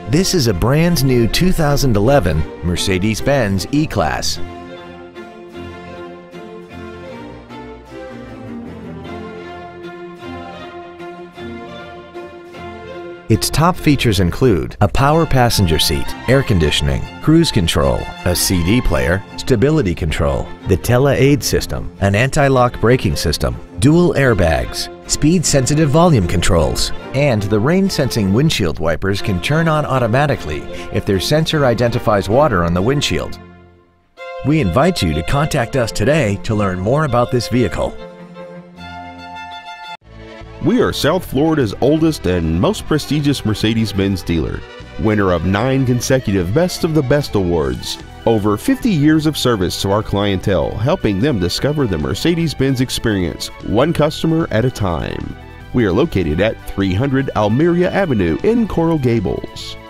This is a brand new 2011 Mercedes-Benz E-Class. Its top features include a power passenger seat, air conditioning, cruise control, a CD player, stability control, the Tele-Aid system, an anti-lock braking system, dual airbags, speed-sensitive volume controls, and the rain-sensing windshield wipers can turn on automatically if their sensor identifies water on the windshield. We invite you to contact us today to learn more about this vehicle. We are South Florida's oldest and most prestigious Mercedes-Benz dealer, winner of 9 consecutive Best of the Best awards. Over 50 years of service to our clientele, helping them discover the Mercedes-Benz experience, one customer at a time. We are located at 300 Almeria Avenue in Coral Gables.